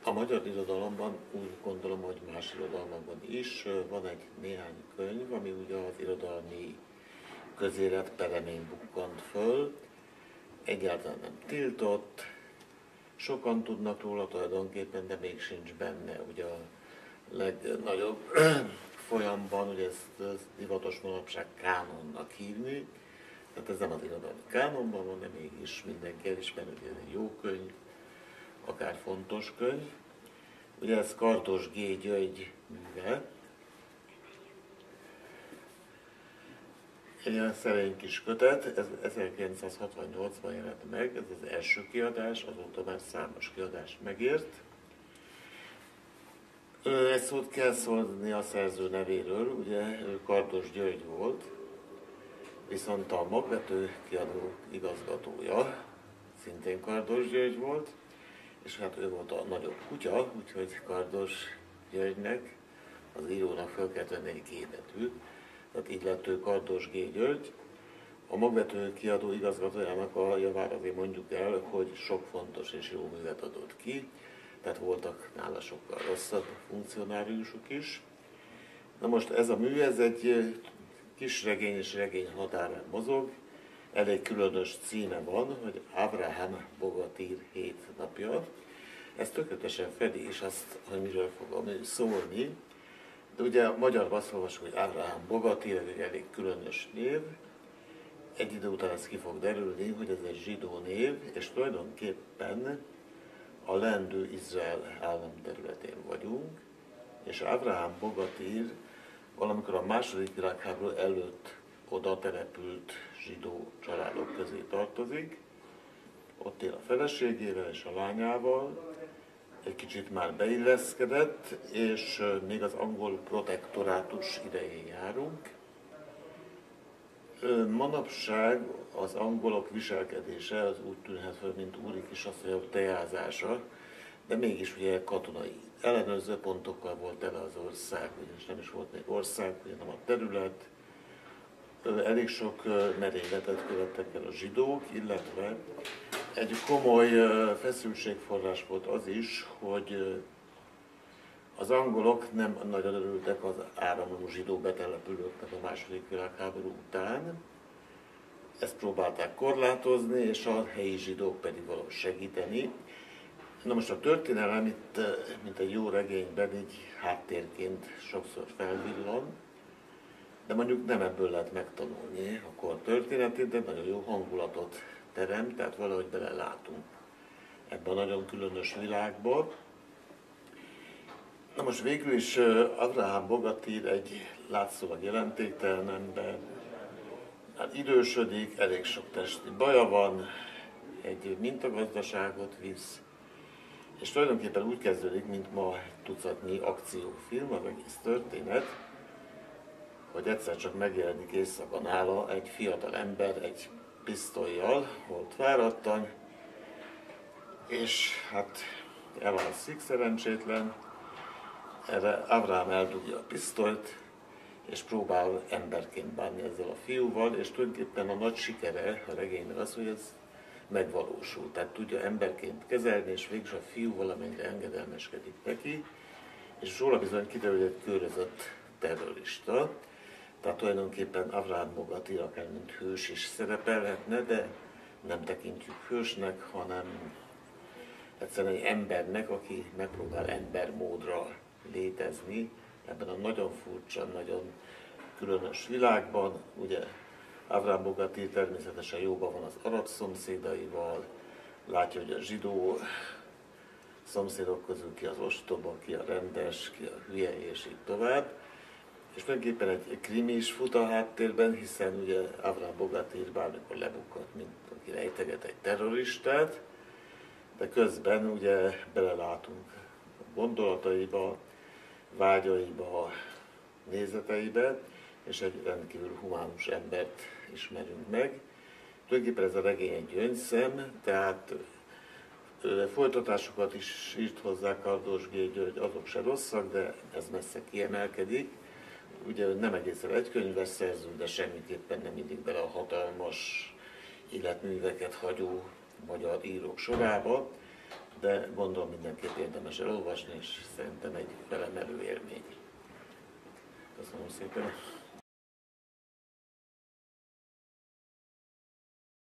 A magyar irodalomban úgy gondolom, hogy más irodalmakban is van egy néhány könyv, ami ugye az irodalmi közélet peremén bukkant föl. Egyáltalán nem tiltott, sokan tudnak róla tulajdonképpen, de még sincs benne ugye a legnagyobb folyamban, ugye ezt divatos manapság kánonnak hívni. Tehát ez nem az irodalmi kánonban van, de mégis mindenki elismeri, hogy ez egy jó könyv, akár fontos könyv. Ugye ez Kardos G. György műve. Egy ilyen szerény kis kötet, ez 1968-ban jelent meg, ez az első kiadás, azóta már számos kiadást megért. Egy szót kell szólni a szerző nevéről, ugye ő Kardos György volt, viszont a magvető kiadó igazgatója szintén Kardos György volt, és hát ő volt a nagyobb kutya, úgyhogy Kardos Györgynek, az írónak fel kell tenni egy G betűt, tehát így lett ő Kardos G. György. A magvető kiadó igazgatójának a javára azért mondjuk el, hogy sok fontos és jó művet adott ki, tehát voltak nála sokkal rosszabb funkcionáriusok is. Na most ez a mű, ez egy kis regény és regény határán mozog, elég különös címe van, hogy Ábrahám Bogatír 7 napja. Ez tökéletesen fedi is azt, hogy miről fog a mű szólni. De ugye magyarban azt olvasjuk, hogy Ábrahám Bogatír, ez egy elég különös név. Egy idő után ez ki fog derülni, hogy ez egy zsidó név, és tulajdonképpen a leendő Izrael állam területén vagyunk, és Ábrahám Bogatír valamikor a második világháború előtt oda települt zsidó családok közé tartozik. Ott él a feleségével és a lányával, egy kicsit már beilleszkedett, és még az angol protektorátus idején járunk. Manapság az angolok viselkedése az úgy tűnhet fel, mint úri kisasszonyok tejázása, de mégis ugye katonai ellenőrző pontokkal volt tele az ország, ugyanis nem is volt még ország, ugye nem a terület. Elég sok merényletet követtek el a zsidók, illetve egy komoly feszültségforrás volt az is, hogy az angolok nem nagyon örültek az áramló zsidó betelepülőknek a második világháború után. Ezt próbálták korlátozni, és a helyi zsidók pedig valahogy segíteni. Na most a történelem itt, mint egy jó regényben, így háttérként sokszor felvillan, de mondjuk nem ebből lehet megtanulni a kor történetét, de nagyon jó hangulatot teremt, tehát valahogy belelátunk ebben a nagyon különös világba. Na most végül is Ábrahám Bogatír egy látszólag jelentéktelen ember, hát idősödik, elég sok testi baja van, egy mintagazdaságot visz, és tulajdonképpen úgy kezdődik, mint ma egy tucatnyi akciófilm, az egész történet, hogy egyszer csak megjelenik éjszaka nála egy fiatal ember egy pisztollyal, volt fáradtan, és hát elalszik szerencsétlen, erre Ábrahám eldugja a pisztolyt, és próbál emberként bánni ezzel a fiúval, és tulajdonképpen a nagy sikere a regénynek az, hogy ez megvalósul. Tehát tudja emberként kezelni, és végül a fiú valamennyire engedelmeskedik neki, és róla bizony kiderül, hogy egy körözött terrorista. Tehát tulajdonképpen Ábrahám Bogatír akár mint hős is szerepelhetne, de nem tekintjük hősnek, hanem egyszerűen egy embernek, aki megpróbál embermódra létezni ebben a nagyon furcsa, nagyon különös világban. Ugye Ábrahám Bogatír természetesen jóban van az arab szomszédaival, látja, hogy a zsidó szomszédok közül ki az ostoba, ki a rendes, ki a hülye, és így tovább. És tulajdonképpen egy krimi is fut a háttérben, hiszen ugye Ábrahám Bogatír bármikor lebukkat, mint aki rejteget egy terroristát, de közben ugye belelátunk a gondolataiba, vágyaiba, nézeteibe, és egy rendkívül humánus embert ismerünk meg. Tulajdonképpen ez a regény egy gyöngyszem, tehát folytatásokat is írt hozzá Kardos G. György, azok se rosszak, de ez messze kiemelkedik. Ugye nem egészen egy könyves szerző, de semmiképpen nem mindig bele a hatalmas életműveket hagyó magyar írók sorába. de gondolom mindenképp érdemes elolvasni, és szerintem egy felemelő élmény. Köszönöm szépen!